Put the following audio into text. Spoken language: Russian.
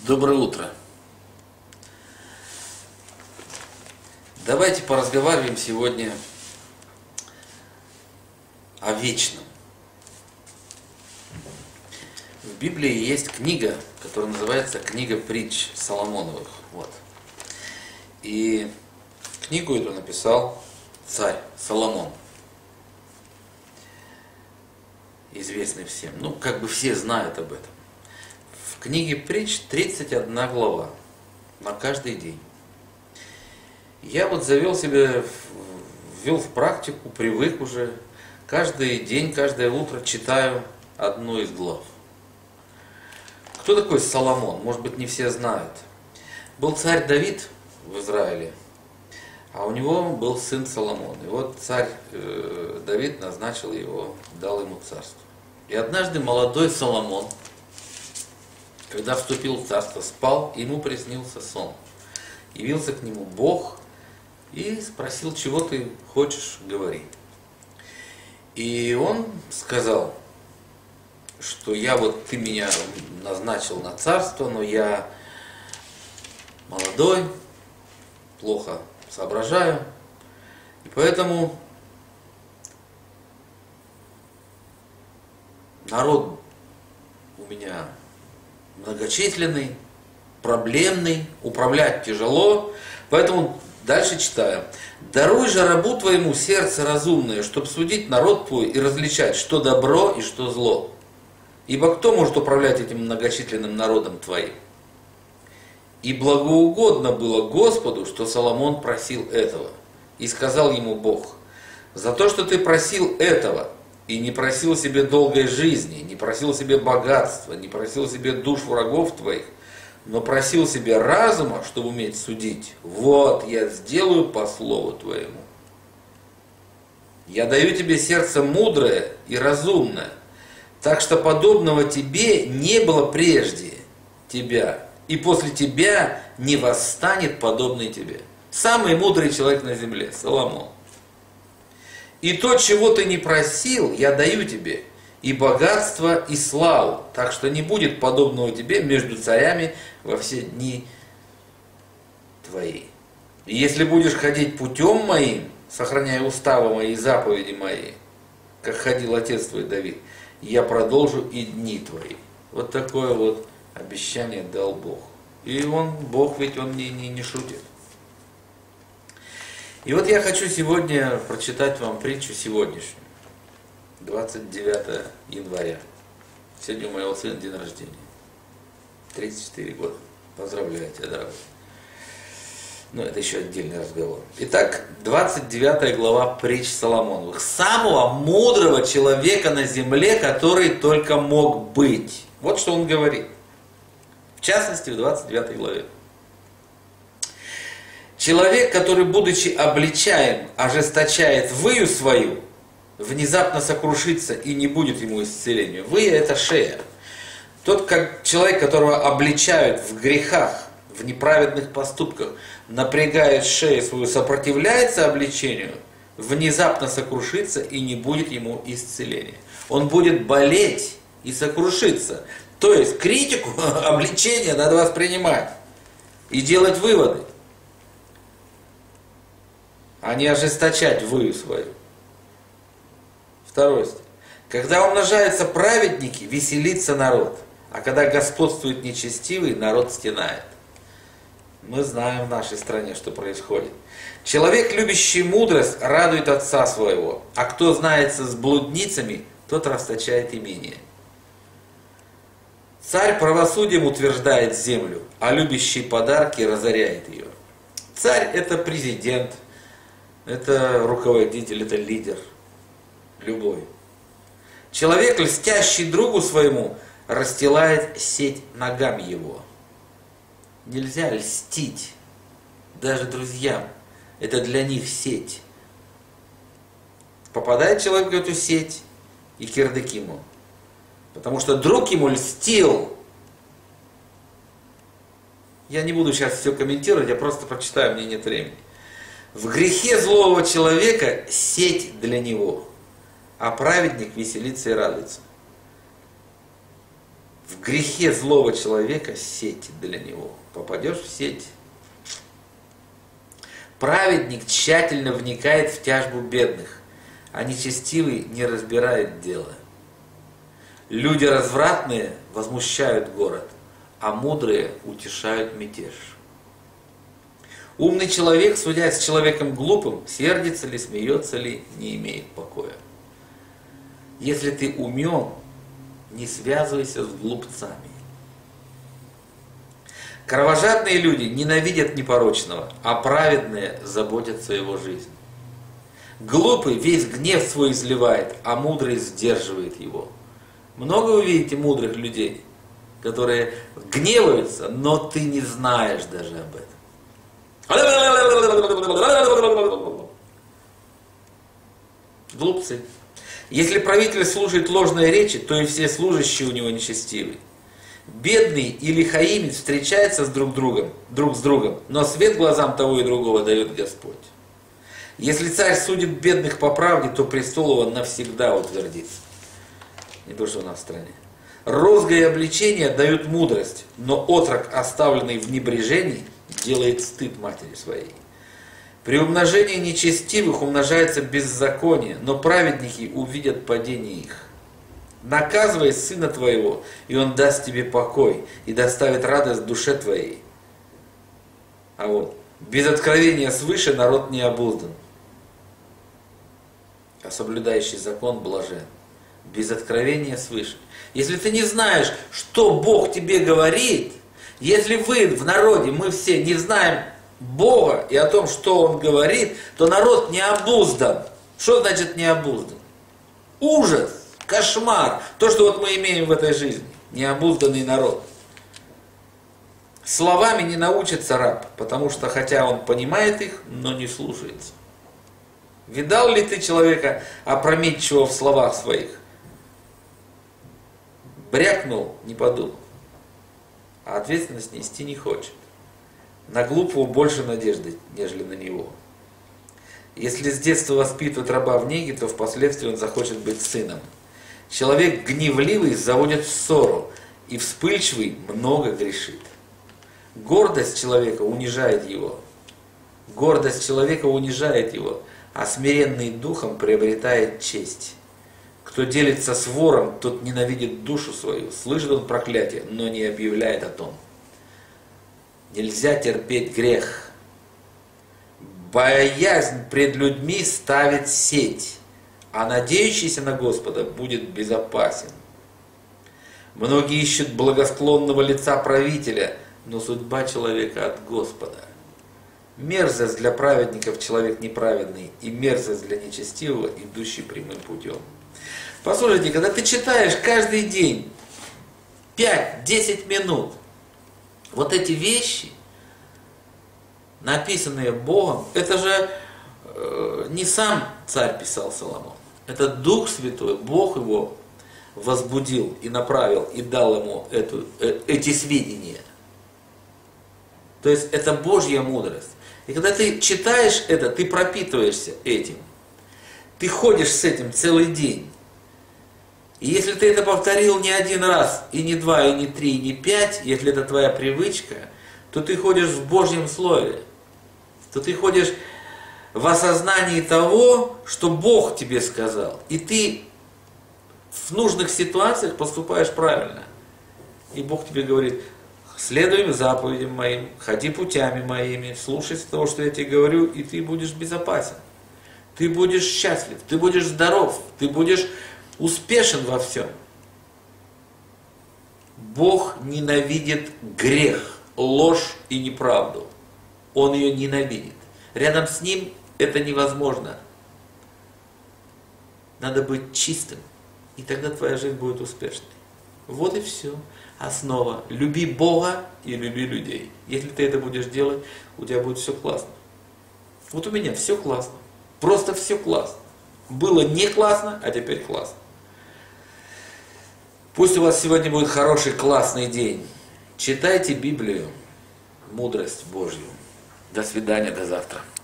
Доброе утро. Давайте поразговариваем сегодня о вечном. В Библии есть книга, которая называется «Книга притч Соломоновых». Вот. И книгу эту написал царь Соломон. Известный всем. Ну, как бы все знают об этом. В книге притч 31 глава на каждый день. Я вот завел себе, ввел в практику, привык уже. Каждый день, каждое утро читаю одну из глав. Кто такой Соломон? Может быть, не все знают. Был царь Давид в Израиле, а у него был сын Соломон. И вот царь Давид назначил его, дал ему царство. И однажды молодой Соломон, когда вступил в царство, спал, и ему приснился сон. Явился к нему Бог и спросил, чего ты хочешь, говори. И он сказал, что ты меня назначил на царство, но я молодой, плохо соображаю, и поэтому народ у меня многочисленный, проблемный, управлять тяжело, поэтому дальше читаю. «Даруй же рабу твоему сердце разумное, чтобы судить народ твой и различать, что добро и что зло. Ибо кто может управлять этим многочисленным народом твоим?» И благоугодно было Господу, что Соломон просил этого. И сказал ему Бог: «За то, что ты просил этого, и не просил себе долгой жизни, не просил себе богатства, не просил себе душ врагов твоих, но просил себе разума, чтобы уметь судить, вот я сделаю по слову твоему. Я даю тебе сердце мудрое и разумное, так что подобного тебе не было прежде тебя, и после тебя не восстанет подобный тебе». Самый мудрый человек на земле, Соломон. «И то, чего ты не просил, я даю тебе, и богатство, и славу, так что не будет подобного тебе между царями во все дни твои. И если будешь ходить путем моим, сохраняя уставы мои и заповеди мои, как ходил отец твой Давид, я продолжу и дни твои». Вот такое вот обещание дал Бог. И Бог ведь он не шутит. И вот я хочу сегодня прочитать вам притчу сегодняшнюю, 29 января. Сегодня у моего сына день рождения. 34 года. Поздравляю тебя, дорогой. Но это еще отдельный разговор. Итак, 29 глава притч Соломоновых. Самого мудрого человека на земле, который только мог быть. Вот что он говорит. В частности, в 29 главе. «Человек, который, будучи обличаем, ожесточает выю свою, внезапно сокрушится и не будет ему исцеления». Выя – это шея. Тот человек, которого обличают в грехах, в неправедных поступках, напрягает шею свою, сопротивляется обличению, внезапно сокрушится и не будет ему исцеления. Он будет болеть и сокрушиться. То есть критику, обличение надо воспринимать и делать выводы, а не ожесточать выю свою. Второй стих. «Когда умножаются праведники, веселится народ, а когда господствует нечестивый, народ стенает». Мы знаем в нашей стране, что происходит. «Человек, любящий мудрость, радует отца своего, а кто знается с блудницами, тот расточает имение. Царь правосудием утверждает землю, а любящий подарки разоряет ее». Царь – это президент, это руководитель, это лидер. Любой. «Человек, льстящий другу своему, расстилает сеть ногам его». Нельзя льстить даже друзьям. Это для них сеть. Попадает человек в эту сеть, и кирдык ему. Потому что друг ему льстил. Я не буду сейчас все комментировать, я просто прочитаю, мне нет времени. «В грехе злого человека сеть для него, а праведник веселится и радуется». В грехе злого человека сеть для него. Попадешь в сеть. Праведник тщательно вникает в тяжбу бедных, а нечестивый не разбирает дело. Люди развратные возмущают город, а мудрые утешают мятеж. Умный человек, судясь с человеком глупым, сердится ли, смеется ли, не имеет покоя. Если ты умен, не связывайся с глупцами. Кровожадные люди ненавидят непорочного, а праведные заботятся его жизнью. Глупый весь гнев свой изливает, а мудрый сдерживает его. Много вы видите мудрых людей, которые гневаются, но ты не знаешь даже об этом. Глупцы. Если правитель слушает ложные речи, то и все служащие у него нечестивы. Бедный и лихаимец встречаются друг с другом, но свет глазам того и другого дает Господь. Если царь судит бедных по правде, то престол его навсегда утвердится. Не то, что у нас в стране. Розга и обличение дают мудрость, но отрок, оставленный в небрежении, делает стыд матери своей. При умножении нечестивых умножается беззаконие, но праведники увидят падение их. Наказывай сына твоего, и он даст тебе покой, и доставит радость душе твоей. А вот, без откровения свыше народ не обуздан, а соблюдающий закон блажен. Без откровения свыше. Если ты не знаешь, что Бог тебе говорит, если вы в народе, мы все не знаем Бога и о том, что Он говорит, то народ не обуздан. Что значит не обуздан? Ужас, кошмар. То, что вот мы имеем в этой жизни. Необузданный народ. Словами не научится раб, потому что хотя он понимает их, но не слушается. Видал ли ты человека опрометчивого в словах своих? Брякнул, не подумал. А ответственность нести не хочет. На глупого больше надежды, нежели на него. Если с детства воспитывают раба в неге, то впоследствии он захочет быть сыном. Человек гневливый заводит в ссору, и вспыльчивый много грешит. Гордость человека унижает его. Гордость человека унижает его, а смиренный духом приобретает честь. Кто делится с вором, тот ненавидит душу свою. Слышит он проклятие, но не объявляет о том. Нельзя терпеть грех. Боязнь пред людьми ставит сеть, а надеющийся на Господа будет безопасен. Многие ищут благосклонного лица правителя, но судьба человека от Господа. Мерзость для праведников человек неправедный, и мерзость для нечестивого, идущий прямым путем. Послушайте, когда ты читаешь каждый день 5-10 минут вот эти вещи, написанные Богом, это же не сам царь писал Соломон, это Дух Святой, Бог его возбудил и направил, и дал ему эти сведения. То есть это Божья мудрость. И когда ты читаешь это, ты пропитываешься этим. Ты ходишь с этим целый день. И если ты это повторил не один раз, и не два, и не три, и не пять, если это твоя привычка, то ты ходишь в Божьем Слове. То ты ходишь в осознании того, что Бог тебе сказал. И ты в нужных ситуациях поступаешь правильно. И Бог тебе говорит: следуй заповедям моим, ходи путями моими, слушайся того, что я тебе говорю, и ты будешь безопасен. Ты будешь счастлив, ты будешь здоров, ты будешь успешен во всем. Бог ненавидит грех, ложь и неправду. Он ее ненавидит. Рядом с Ним это невозможно. Надо быть чистым, и тогда твоя жизнь будет успешной. Вот и все. Основа. Люби Бога и люби людей. Если ты это будешь делать, у тебя будет все классно. Вот у меня все классно. Просто все классно. Было не классно, а теперь классно. Пусть у вас сегодня будет хороший, классный день. Читайте Библию, мудрость Божью. До свидания, до завтра.